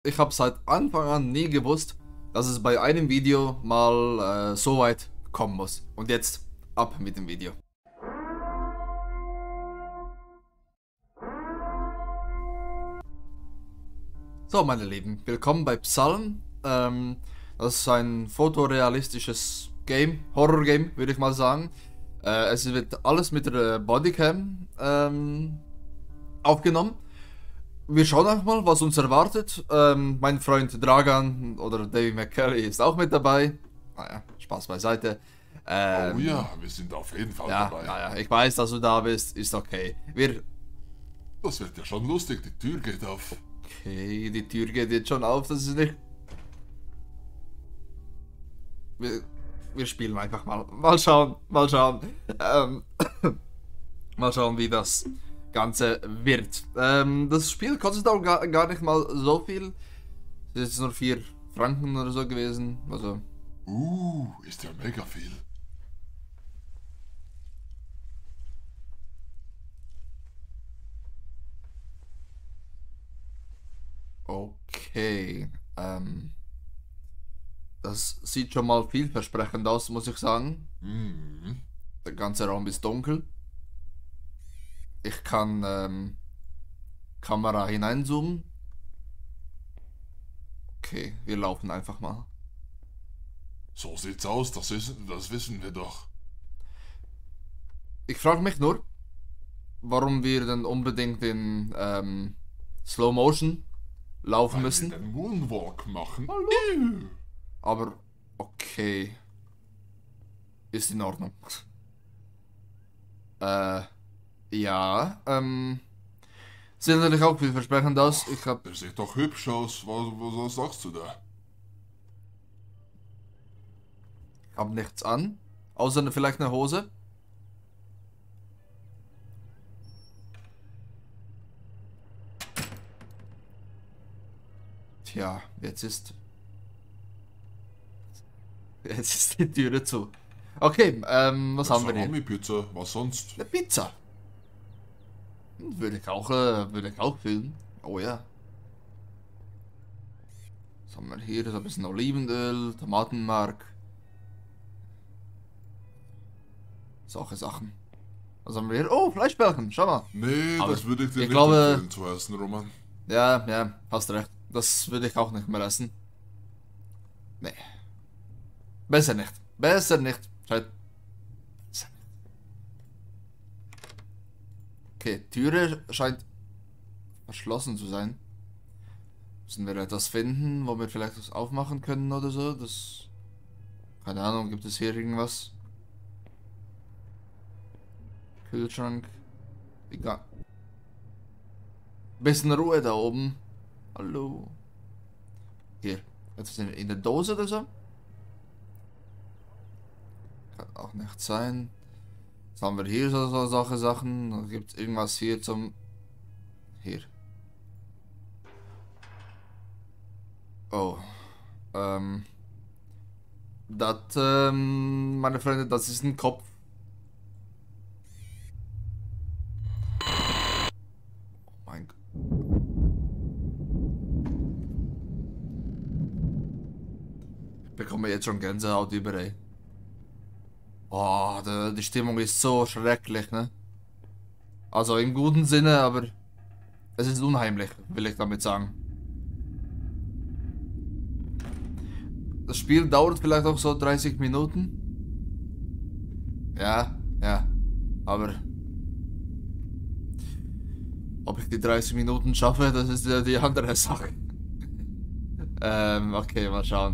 Ich habe seit Anfang an nie gewusst, dass es bei einem Video mal so weit kommen muss. Und jetzt ab mit dem Video. So, meine Lieben, willkommen bei Psalm. Das ist ein fotorealistisches Game, Horror-Game, würde ich mal sagen. Es wird alles mit der Bodycam aufgenommen. Wir schauen einfach mal, was uns erwartet. Mein Freund Dragan oder Davey McCurry ist auch mit dabei. Naja, Spaß beiseite. Oh ja, wir sind auf jeden Fall Ja, dabei. naja, ich weiß, dass du da bist, ist okay. Das wird ja schon lustig, die Tür geht auf. Okay, die Tür geht jetzt schon auf, das ist nicht... Wir spielen einfach mal. Mal schauen. Mal schauen, wie das Ganze wird. Das Spiel kostet auch gar nicht mal so viel. Es ist jetzt nur 4 Franken oder so gewesen. Also, Ist ja mega viel. okay. Das sieht schon mal vielversprechend aus, muss ich sagen. Mhm. Der ganze Raum ist dunkel. Ich kann Kamera hineinzoomen. Okay, wir laufen einfach mal. So sieht's aus, das wissen wir doch. Ich frage mich nur, warum wir denn unbedingt in Slow Motion laufen Weil müssen. wir den Moonwalk machen. Aber okay, ist in Ordnung. Ja, sieht natürlich auch vielversprechend aus. Der sieht doch hübsch aus. Was sagst du da? Hab nichts an, außer vielleicht eine Hose. Tja, jetzt ist die Türe zu. Okay, was haben wir hier? Salami-Pizza, was sonst? Eine Pizza. Würde ich auch filmen. Oh ja. Was haben wir hier? So ein bisschen Olivenöl, Tomatenmark. Solche Sachen. Was haben wir hier? Oh, Fleischbällchen, schau mal. Nee, Aber das würde ich dir ich nicht glaube- empfehlen zu essen, Roman. Ja, hast recht. Das würde ich auch nicht mehr essen. Nee. Besser nicht. Besser nicht. Besser nicht. Okay, Türe scheint verschlossen zu sein. Müssen wir etwas finden, wo wir vielleicht was aufmachen können oder so? Keine Ahnung, gibt es hier irgendwas? Kühlschrank. Egal. Bisschen Ruhe da oben. Hallo. Hier. Etwas in der Dose oder so? Kann auch nicht sein. Was haben wir hier so solche Sachen? Dann gibt es irgendwas hier zum... Hier. Oh. Meine Freunde, das ist ein Kopf. Oh mein Gott. Ich bekomme jetzt schon Gänsehaut überall. Oh, die Stimmung ist so schrecklich, ne? Also im guten Sinne, aber es ist unheimlich, will ich damit sagen. Das Spiel dauert vielleicht auch so 30 Minuten. Ja, aber ob ich die 30 Minuten schaffe, das ist ja die andere Sache. Okay, mal schauen.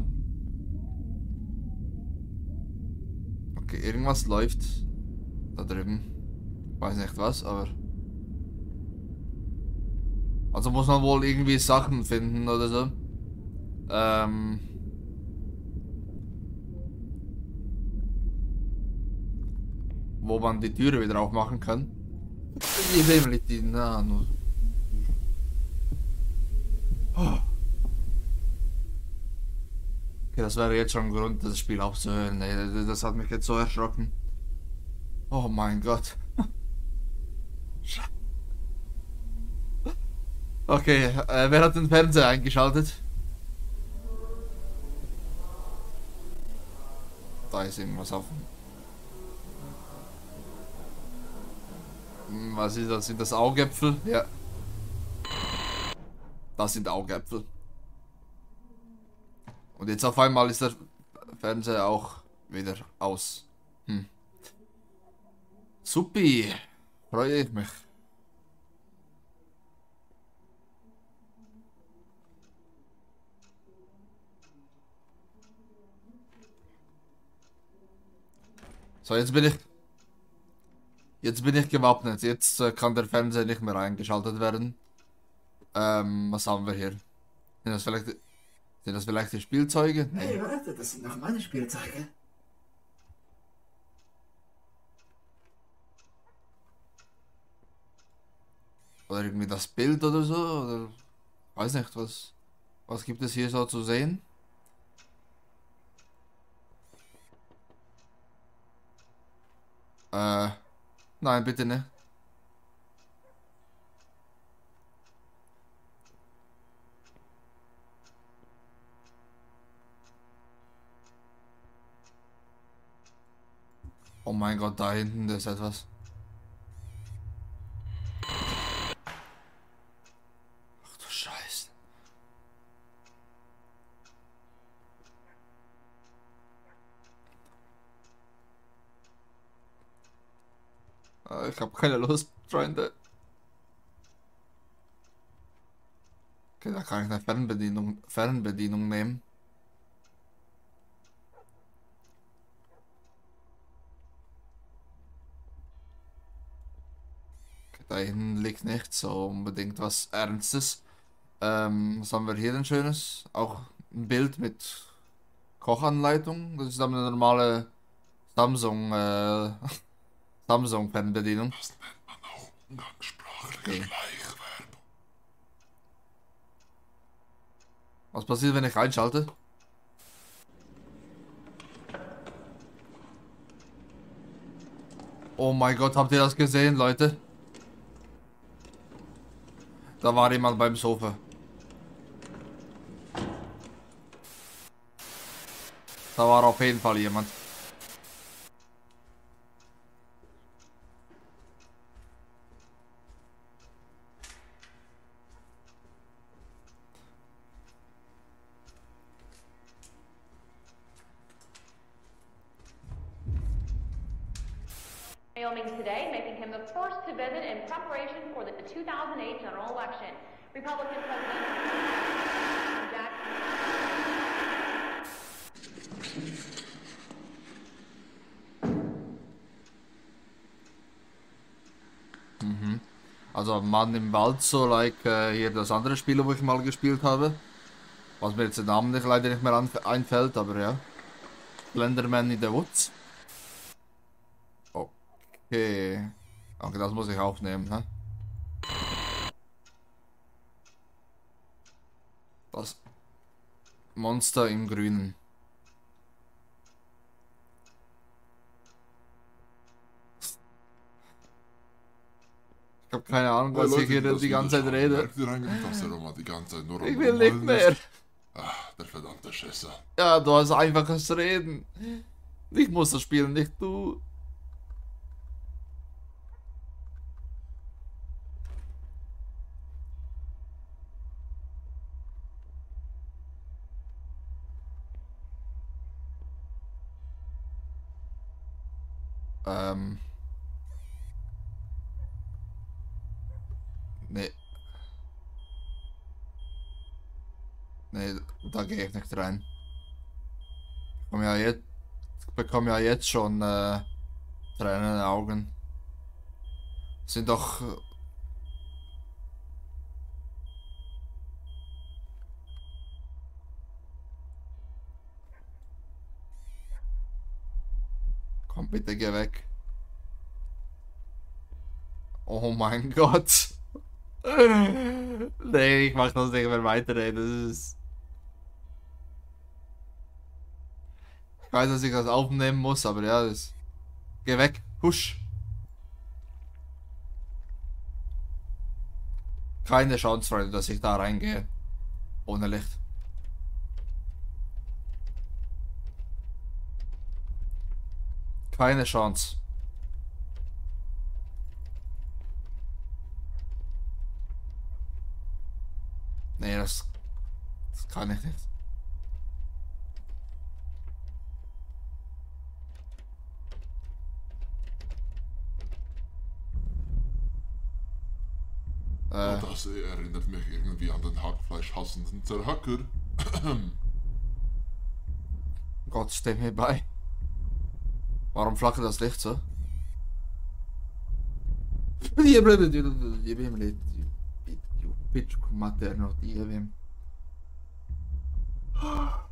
Okay, irgendwas läuft da drüben. Weiß nicht was, aber... Also muss man wohl irgendwie Sachen finden oder so. Wo man die Türe wieder aufmachen kann. Ich will nicht die Nano. Okay, das wäre jetzt schon ein Grund, das Spiel aufzuhören. Ey, das hat mich jetzt so erschrocken. Oh mein Gott. Okay, wer hat den Fernseher eingeschaltet? Da ist irgendwas offen. Was ist das? Sind das Augäpfel? Ja. Das sind Augäpfel. Und jetzt auf einmal ist der Fernseher auch wieder aus. Supi. Freue ich mich. So, jetzt bin ich. Jetzt bin ich gewappnet. Jetzt kann der Fernseher nicht mehr eingeschaltet werden. Was haben wir hier? Sind das vielleicht die Spielzeuge? Nee. Hey, warte, das sind noch meine Spielzeuge. Oder irgendwie das Bild oder so? Oder weiß nicht, was gibt es hier so zu sehen? Nein, bitte nicht. Oh mein Gott, da hinten ist etwas. Ach du Scheiße. Ich habe keine Lust, Freunde. Okay, da kann ich eine Fernbedienung nehmen. Okay, da hinten liegt nicht so unbedingt was Ernstes. Was haben wir hier denn Schönes? Auch ein Bild mit Kochanleitung. Das ist aber eine normale Samsung, Samsung Fernbedienung. Das nennt man auch umgangssprachliche Okay. Schleichwerbung. Was passiert, wenn ich einschalte? Oh mein Gott, habt ihr das gesehen, Leute? Da war jemand beim Sofa. Da war auf jeden Fall jemand. Wyoming today, making him the first to visit in preparation for the 2008 general election. Republican President Jack. Also Mann im Wald, so like hier das andere Spiel, wo ich mal gespielt habe. Was mir jetzt der Name leider nicht mehr einfällt, aber ja. Slenderman in the Woods. Okay. Okay, das muss ich aufnehmen, hä? Das Monster im Grünen. Ich habe keine Ahnung, was ich hier die ganze Zeit rede. Merkt ihr eigentlich, dass er immer die ganze Zeit nur am Ich will nicht Rumheulen mehr. ist? Ach, der verdammte Schisser. Ja, du hast einfaches Reden. Ich muss das spielen, nicht du. Nee. Nee, da gehe ich nicht rein. Ich bekomme ja jetzt schon Tränen in den Augen. Sind doch. Komm bitte, geh weg. Oh mein Gott. Nee, ich mach das nicht mehr weiter, ey. Das ist. Ich weiß, dass ich das aufnehmen muss, aber ja, das. Geh weg. Husch. Keine Chance, Freunde, dass ich da reingehe. Ohne Licht. Keine Chance. Nee, das kann ich nicht. Das erinnert mich irgendwie an den hackfleischhassenden Zerhacker. Gott, steht mir bei. Warum flackert das Licht so? Pitch materno, die